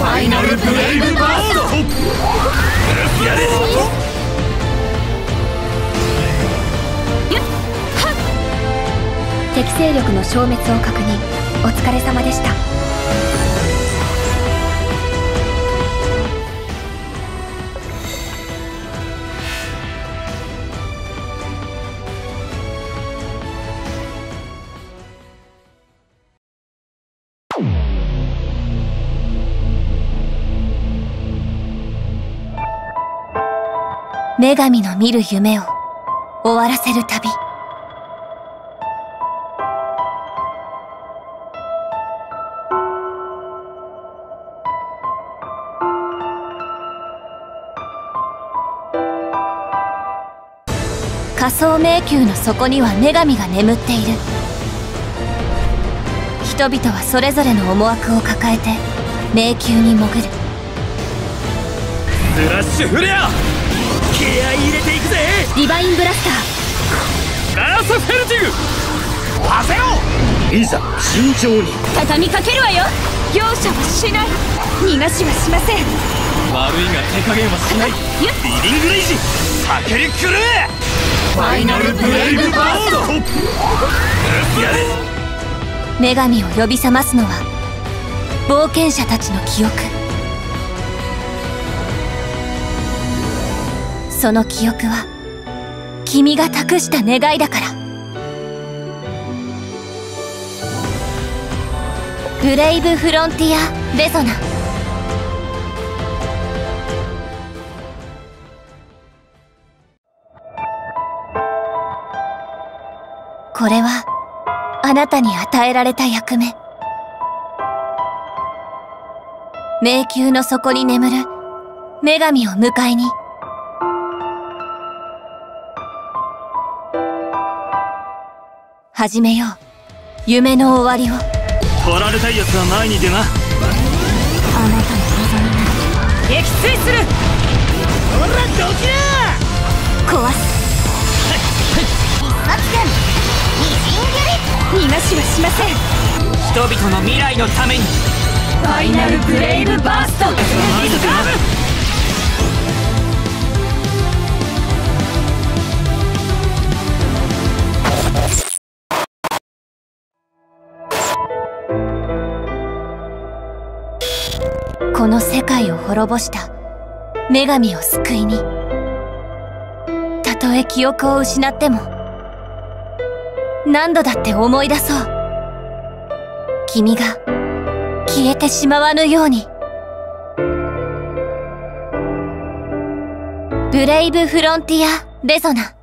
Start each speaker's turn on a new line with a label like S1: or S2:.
S1: ァイナルブレイブバースト。やれ。
S2: 敵勢力の消滅を確認。お疲れ様でした。女神の見る夢を終わらせる旅。仮想迷宮の底には女神が眠っている。人々はそれぞれの思惑を抱えて迷宮に潜る。
S1: スラッシュフレア、気合い入れていくぜ。
S2: ディバインブラスタ
S1: ー、ラースフェルティグ、焦ろう。いざ慎重に。
S2: 畳みかけるわよ。容赦はしない。逃がしはしません。
S1: 悪いが手加減はしない。リディングレイジ、叫り狂え。ファイナルブレイブバースト。やれ。
S2: 女神を呼び覚ますのは冒険者たちの記憶。その記憶は君が託した願いだから。ブレイブフロンティア・レゾナ。これはあなたに与えられた役目。迷宮の底に眠る女神を迎えに。始めよう、夢の終わりを。
S1: 取られたい奴は前に出な。あなた
S2: の望みが
S1: 撃墜する。ほらどきな。
S2: 壊す。一発拳、みじん切り。逃がしはしません。
S1: 人々の未来のために。
S2: ファイナルブレイブバースト。リスカーブ。この世界を滅ぼした女神を救いに。たとえ記憶を失っても何度だって思い出そう。君が消えてしまわぬように。ブレイブフロンティア・レゾナ。